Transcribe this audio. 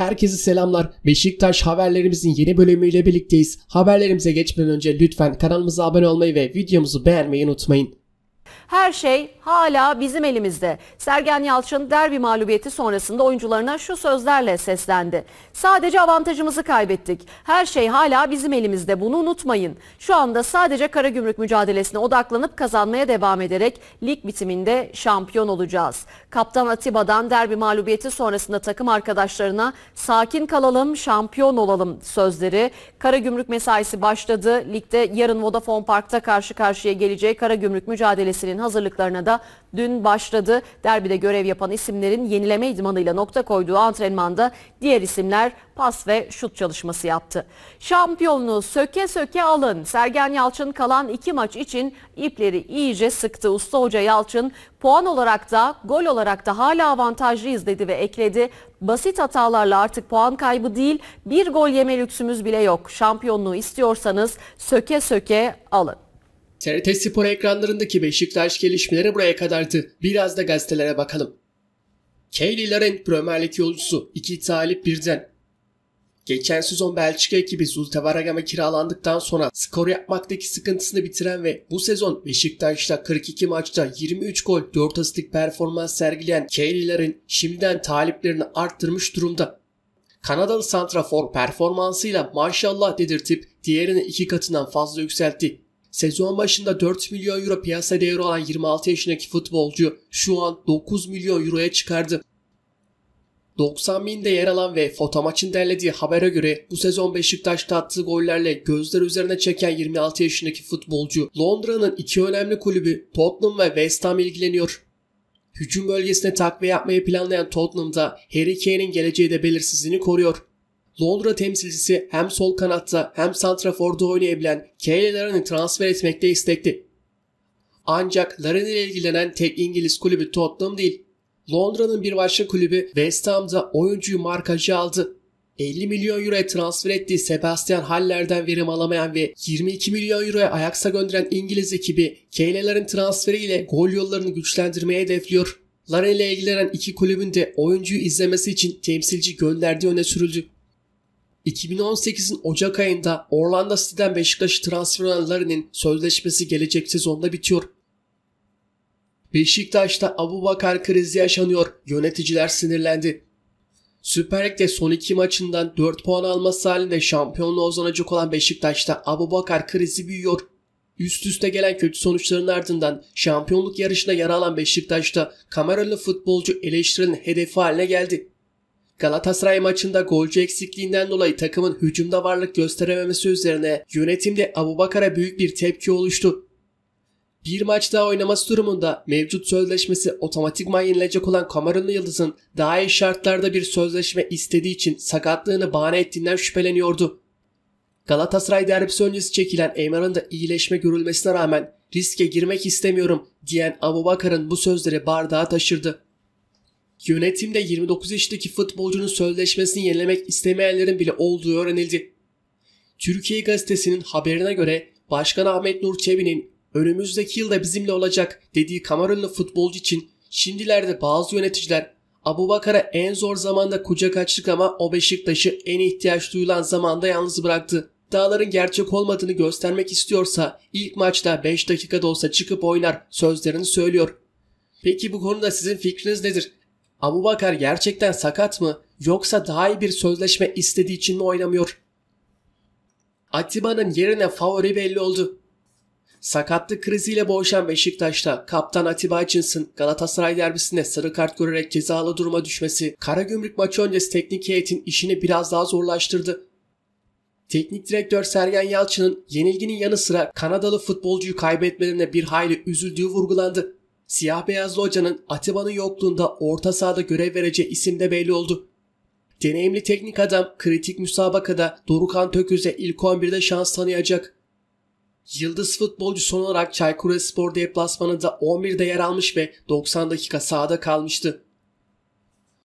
Herkese selamlar. Beşiktaş haberlerimizin yeni bölümüyle birlikteyiz. Haberlerimize geçmeden önce lütfen kanalımıza abone olmayı ve videomuzu beğenmeyi unutmayın. Her şey hala bizim elimizde. Sergen Yalçın derbi mağlubiyeti sonrasında oyuncularına şu sözlerle seslendi. Sadece avantajımızı kaybettik. Her şey hala bizim elimizde. Bunu unutmayın. Şu anda sadece Karagümrük mücadelesine odaklanıp kazanmaya devam ederek lig bitiminde şampiyon olacağız. Kaptan Atiba'dan derbi mağlubiyeti sonrasında takım arkadaşlarına sakin kalalım, şampiyon olalım sözleri. Karagümrük mesaisi başladı. Ligde yarın Vodafone Park'ta karşı karşıya geleceği Karagümrük mücadelesinin hazırlıklarına da dün başladı. Derbide görev yapan isimlerin yenileme idmanıyla nokta koyduğu antrenmanda diğer isimler pas ve şut çalışması yaptı. Şampiyonluğu söke söke alın. Sergen Yalçın kalan 2 maç için ipleri iyice sıktı. Usta Hoca Yalçın puan olarak da gol olarak da hala avantajlıyız dedi ve ekledi. Basit hatalarla artık puan kaybı değil, bir gol yeme lüksümüz bile yok. Şampiyonluğu istiyorsanız söke söke alın. TRT Spor ekranlarındaki Beşiktaş gelişmeleri buraya kadardı. Biraz da gazetelere bakalım. Kelly'lerin Premier Lig yolcusu 2 talip birden. Geçen sezon Belçika ekibi Zulte Waregem'e kiralandıktan sonra skor yapmaktaki sıkıntısını bitiren ve bu sezon Beşiktaş'ta 42 maçta 23 gol 4 asistlik performans sergileyen Kelly'lerin şimdiden taliplerini arttırmış durumda. Kanadalı santrafor performansıyla maşallah dedirtip diğerini 2 katından fazla yükseltti. Sezon başında 4 milyon euro piyasa değeri olan 26 yaşındaki futbolcu şu an 9 milyon euroya çıkardı. 90 binde yer alan ve Fotomaç'ın derlediği habere göre bu sezon Beşiktaş'ta attığı gollerle gözler üzerine çeken 26 yaşındaki futbolcu Londra'nın 2 önemli kulübü Tottenham ve West Ham ilgileniyor. Hücum bölgesine takviye yapmayı planlayan Tottenham'da Harry Kane'in geleceği de belirsizliğini koruyor. Londra temsilcisi hem sol kanatta hem santraforda oynayabilen Kelly'lerini transfer etmekte istekli. Ancak Larin ile ilgilenen tek İngiliz kulübü Tottenham değil. Londra'nın bir başka kulübü West Ham'da oyuncuyu markajı aldı. 50 milyon euroya transfer ettiği Sebastian Haller'den verim alamayan ve 22 milyon euroya Ajax'a gönderen İngiliz ekibi Kelly'lerin transferiyle gol yollarını güçlendirmeye hedefliyor. Larin ile ilgilenen iki kulübün de oyuncuyu izlemesi için temsilci gönderdiği öne sürüldü. 2018'in Ocak ayında Orlando City'den Beşiktaş'ı transfer olan Larin'in sözleşmesi gelecek sezonda bitiyor. Beşiktaş'ta Abubakar krizi yaşanıyor. Yöneticiler sinirlendi. Süper Lig'de son 2 maçından 4 puan alması halinde şampiyonluğa uzanacak olan Beşiktaş'ta Abubakar krizi büyüyor. Üst üste gelen kötü sonuçların ardından şampiyonluk yarışına yer alan Beşiktaş'ta Kamerunlu futbolcu eleştirilerin hedefi haline geldi. Galatasaray maçında golcü eksikliğinden dolayı takımın hücumda varlık gösterememesi üzerine yönetimde Abubakar'a büyük bir tepki oluştu. Bir maç daha oynaması durumunda mevcut sözleşmesi otomatikman yenilecek olan Kamerunlu Yıldız'ın daha iyi şartlarda bir sözleşme istediği için sakatlığını bahane ettiğinden şüpheleniyordu. Galatasaray derbisi öncesi çekilen MR'ın da iyileşme görülmesine rağmen riske girmek istemiyorum diyen Abubakar'ın bu sözleri bardağı taşırdı. Yönetimde 29 yaşındaki futbolcunun sözleşmesini yenilemek istemeyenlerin bile olduğu öğrenildi. Türkiye Gazetesi'nin haberine göre Başkan Ahmet Nur Çebi'nin önümüzdeki yılda bizimle olacak dediği Kamerunlu futbolcu için şimdilerde bazı yöneticiler Abubakar'a en zor zamanda kucak açtık ama o Beşiktaş'ı en ihtiyaç duyulan zamanda yalnız bıraktı. İddiaların gerçek olmadığını göstermek istiyorsa ilk maçta 5 dakikada olsa çıkıp oynar sözlerini söylüyor. Peki bu konuda sizin fikriniz nedir? Abubakar gerçekten sakat mı yoksa daha iyi bir sözleşme istediği için mi oynamıyor? Atiba'nın yerine favori belli oldu. Sakatlık kriziyle boğuşan Beşiktaş'ta kaptan Atiba Hutchinson Galatasaray derbisinde sarı kart görerek cezalı duruma düşmesi Karagümrük maçı öncesi teknik heyetin işini biraz daha zorlaştırdı. Teknik direktör Sergen Yalçın'ın yenilginin yanı sıra Kanadalı futbolcuyu kaybetmelerine bir hayli üzüldüğü vurgulandı. Siyah beyazlı hocanın Atiba'nın yokluğunda orta sahada görev vereceği isim de belli oldu. Deneyimli teknik adam kritik müsabakada Dorukhan Töküz'e ilk 11'de şans tanıyacak. Yıldız futbolcu son olarak Çaykur Rizespor deplasmanında 11'de yer almış ve 90 dakika sahada kalmıştı.